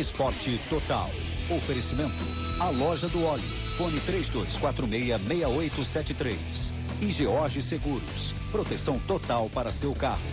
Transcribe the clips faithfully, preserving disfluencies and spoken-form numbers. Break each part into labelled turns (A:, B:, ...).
A: Esporte Total. Oferecimento. A Loja do Óleo. Fone três dois quatro seis, seis oito sete três. E George Seguros. Proteção total para seu carro.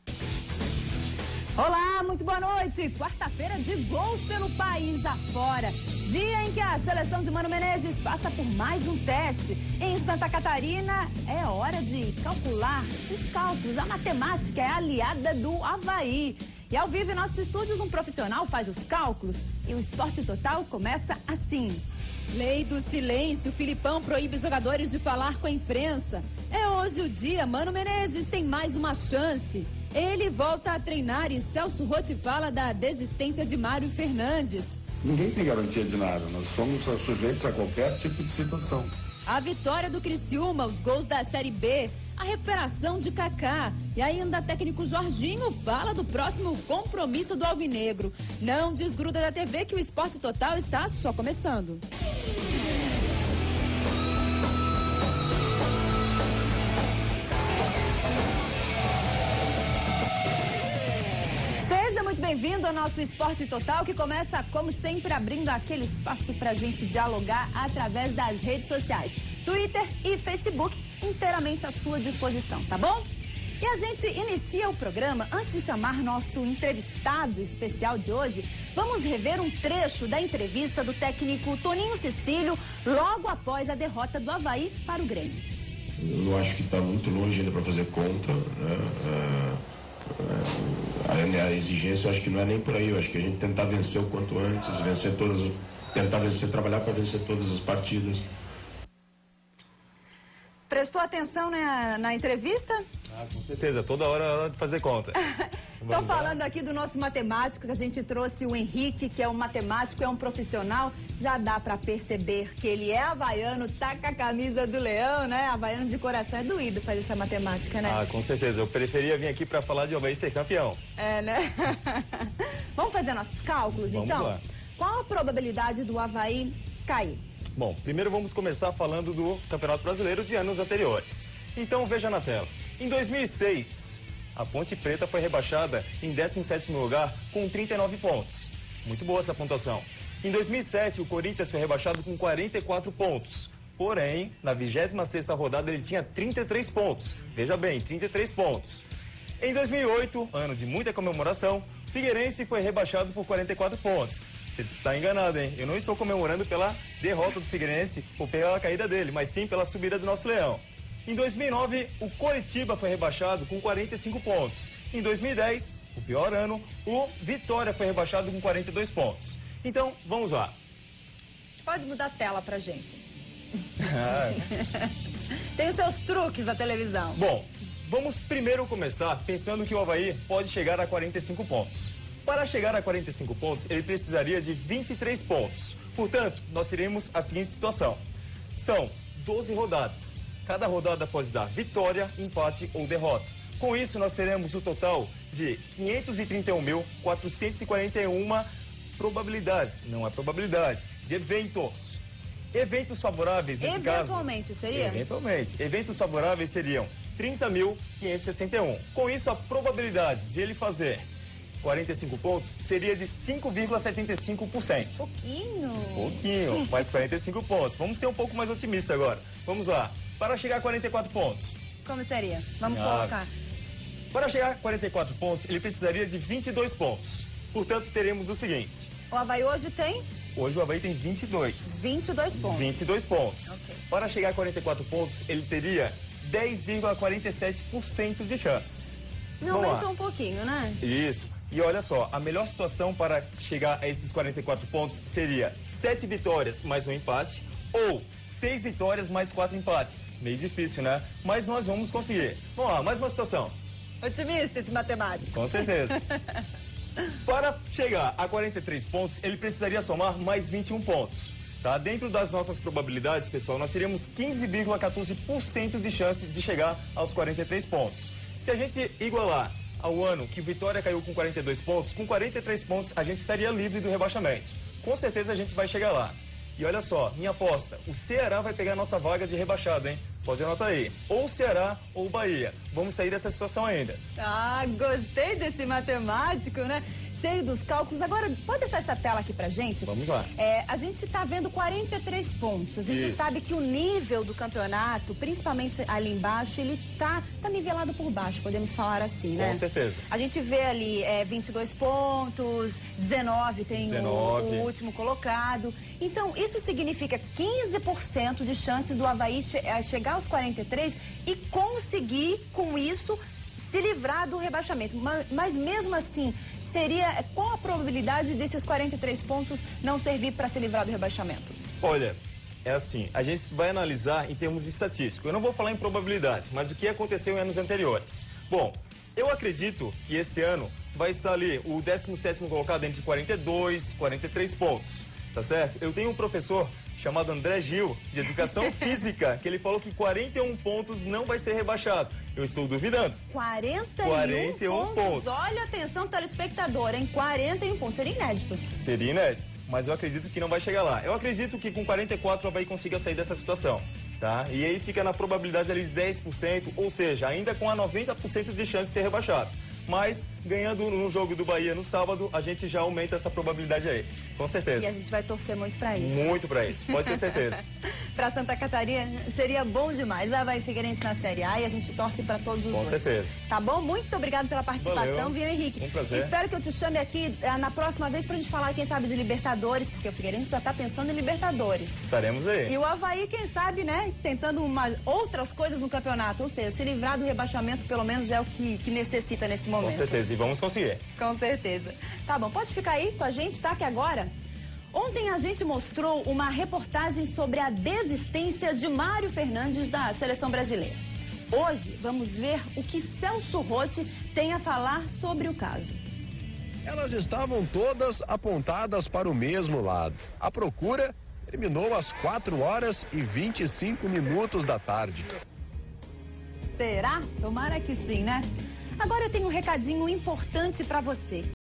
B: Olá, muito boa noite. Quarta-feira de gols pelo país afora. Dia em que a seleção de Mano Menezes passa por mais um teste. Em Santa Catarina, é hora de calcular os cálculos. A matemática é aliada do Avaí. E ao vivo em nossos estúdios, um profissional faz os cálculos. E o Esporte Total começa assim.
C: Lei do silêncio. Filipão proíbe os jogadores de falar com a imprensa. É hoje o dia. Mano Menezes tem mais uma chance. Ele volta a treinar e Celso Rotti fala da desistência de Mário Fernandes.
D: Ninguém tem garantia de nada. Nós somos sujeitos a qualquer tipo de situação.
C: A vitória do Criciúma, os gols da Série B, a recuperação de Kaká. E ainda o técnico Jorginho fala do próximo compromisso do Alvinegro. Não desgruda da T V que o Esporte Total está só começando.
B: Bem-vindo ao nosso Esporte Total, que começa, como sempre, abrindo aquele espaço para a gente dialogar através das redes sociais. Twitter e Facebook, inteiramente à sua disposição, tá bom? E a gente inicia o programa, antes de chamar nosso entrevistado especial de hoje, vamos rever um trecho da entrevista do técnico Toninho Cecílio, logo após a derrota do Avaí para o Grêmio.
D: Eu acho que está muito longe ainda para fazer conta, né? É... A exigência, eu acho que não é nem por aí. Eu acho que a gente tentar vencer o quanto antes, vencer todas, tentar vencer, trabalhar para vencer todas as partidas.
B: Prestou atenção na, na entrevista?
E: Ah, com certeza, toda hora é hora de fazer conta.
B: Estou falando aqui do nosso matemático, que a gente trouxe o Henrique, que é um matemático, é um profissional. Já dá para perceber que ele é havaiano, tá com a camisa do Leão, né? Havaiano de coração, é doído fazer essa matemática, né?
E: Ah, com certeza. Eu preferia vir aqui para falar de Avaí ser campeão.
B: É, né? Vamos fazer nossos cálculos,
E: vamos
B: então?
E: Lá.
B: Qual a probabilidade do Avaí cair?
E: Bom, primeiro vamos começar falando do Campeonato Brasileiro de anos anteriores. Então veja na tela. Em dois mil e seis, a Ponte Preta foi rebaixada em décimo sétimo lugar com trinta e nove pontos. Muito boa essa pontuação. Em dois mil e sete, o Corinthians foi rebaixado com quarenta e quatro pontos. Porém, na vigésima sexta rodada ele tinha trinta e três pontos. Veja bem, trinta e três pontos. Em dois mil e oito, ano de muita comemoração, Figueirense foi rebaixado por quarenta e quatro pontos. Você está enganado, hein? Eu não estou comemorando pela derrota do Figueirense ou pela caída dele, mas sim pela subida do nosso Leão. Em dois mil e nove, o Coritiba foi rebaixado com quarenta e cinco pontos. Em dois mil e dez, o pior ano, o Vitória foi rebaixado com quarenta e dois pontos. Então, vamos lá.
B: Pode mudar a tela pra gente. Ah. Tem os seus truques da televisão.
E: Bom, vamos primeiro começar pensando que o Avaí pode chegar a quarenta e cinco pontos. Para chegar a quarenta e cinco pontos, ele precisaria de vinte e três pontos. Portanto, nós teremos a seguinte situação. São doze rodadas. Cada rodada pode dar vitória, empate ou derrota. Com isso, nós teremos o total de quinhentos e trinta e um mil, quatrocentos e quarenta e uma probabilidades. Não é probabilidade, de eventos. Eventos favoráveis, nesse caso...
B: Eventualmente, seria?
E: Eventualmente. Eventos favoráveis seriam trinta mil, quinhentos e sessenta e um. Com isso, a probabilidade de ele fazer quarenta e cinco pontos seria de cinco vírgula setenta e cinco por cento.
B: Pouquinho.
E: Pouquinho, mas quarenta e cinco pontos. Vamos ser um pouco mais otimistas agora. Vamos lá. Para chegar a quarenta e quatro pontos.
B: Como seria? Vamos
E: ah,
B: colocar.
E: Para chegar a quarenta e quatro pontos, ele precisaria de vinte e dois pontos. Portanto, teremos o seguinte.
B: O Avaí hoje tem?
E: Hoje o Avaí tem vinte e dois.
B: vinte e dois pontos.
E: vinte e dois pontos.
B: Okay.
E: Para chegar a quarenta e quatro pontos, ele teria dez vírgula quarenta e sete por cento de chances.
B: Não aumentou um pouquinho, né?
E: Isso. E olha só, a melhor situação para chegar a esses quarenta e quatro pontos seria sete vitórias mais um empate ou seis vitórias mais quatro empates. Meio difícil, né? Mas nós vamos conseguir. Vamos lá, mais uma situação.
B: Otimista esse matemático.
E: Com certeza. Para chegar a quarenta e três pontos, ele precisaria somar mais vinte e um pontos. Tá? Dentro das nossas probabilidades, pessoal, nós teríamos quinze vírgula quatorze por cento de chance de chegar aos quarenta e três pontos. Se a gente igualar ao ano que Vitória caiu com quarenta e dois pontos, com quarenta e três pontos a gente estaria livre do rebaixamento. Com certeza a gente vai chegar lá. E olha só, minha aposta, o Ceará vai pegar a nossa vaga de rebaixado, hein? Pode anotar aí. Ou o Ceará ou o Bahia. Vamos sair dessa situação ainda.
B: Ah, gostei desse matemático, né? sei dos cálculos. Agora, pode deixar essa tela aqui pra gente?
E: Vamos lá.
B: É, a gente está vendo quarenta e três pontos. A gente
E: Isso.
B: sabe que o nível do campeonato, principalmente ali embaixo, ele tá, tá nivelado por baixo, podemos falar assim, né?
E: Com certeza.
B: A gente vê ali é, vinte e dois pontos, dezenove tem
E: dezenove.
B: O, o último colocado. Então, isso significa quinze por cento de chances do Avaí che chegar aos quarenta e três e conseguir, com isso, se livrar do rebaixamento. Mas, mas mesmo assim, seria qual a probabilidade desses quarenta e três pontos não servir para se livrar do rebaixamento?
E: Olha, é assim, a gente vai analisar em termos estatísticos. Eu não vou falar em probabilidade, mas o que aconteceu em anos anteriores. Bom, eu acredito que esse ano vai estar ali o décimo sétimo colocado entre quarenta e dois e quarenta e três pontos, tá certo? Eu tenho um professor chamado André Gil, de Educação Física, que ele falou que quarenta e um pontos não vai ser rebaixado. Eu estou duvidando.
B: quarenta e um,
E: quarenta e um
B: pontos.
E: pontos.
B: Olha, atenção, telespectador, em quarenta e um pontos. Seria inédito.
E: Seria inédito, mas eu acredito que não vai chegar lá. Eu acredito que com quarenta e quatro o Avaí consiga sair dessa situação, tá? E aí fica na probabilidade ali de dez por cento, ou seja, ainda com a noventa por cento de chance de ser rebaixado. Mas, ganhando no jogo do Bahia no sábado, a gente já aumenta essa probabilidade aí, com certeza.
B: E a gente vai torcer muito pra isso.
E: Muito pra isso, pode ter certeza.
B: Pra Santa Catarina seria bom demais. Lá vai Figueirense na Série A e a gente torce pra todos os
E: Com
B: dois.
E: certeza.
B: Tá bom? Muito obrigado pela participação,
E: Valeu.
B: viu, Henrique?
E: Um prazer.
B: Espero que eu te chame aqui eh, na próxima vez pra gente falar, quem sabe, de Libertadores, porque o Figueirense já tá pensando em Libertadores.
E: Estaremos aí.
B: E o Avaí, quem sabe, né, tentando uma, outras coisas no campeonato. Ou seja, se livrar do rebaixamento, pelo menos, é o que, que necessita nesse momento.
E: Com certeza, e vamos conseguir.
B: Com certeza. Tá bom, pode ficar aí com a gente, tá? Que agora... Ontem a gente mostrou uma reportagem sobre a desistência de Mário Fernandes da seleção brasileira. Hoje vamos ver o que Celso Rotti tem a falar sobre o caso.
F: Elas estavam todas apontadas para o mesmo lado. A procura terminou às quatro horas e vinte e cinco minutos da tarde.
B: Será? Tomara que sim, né? Agora eu tenho um recadinho importante para você.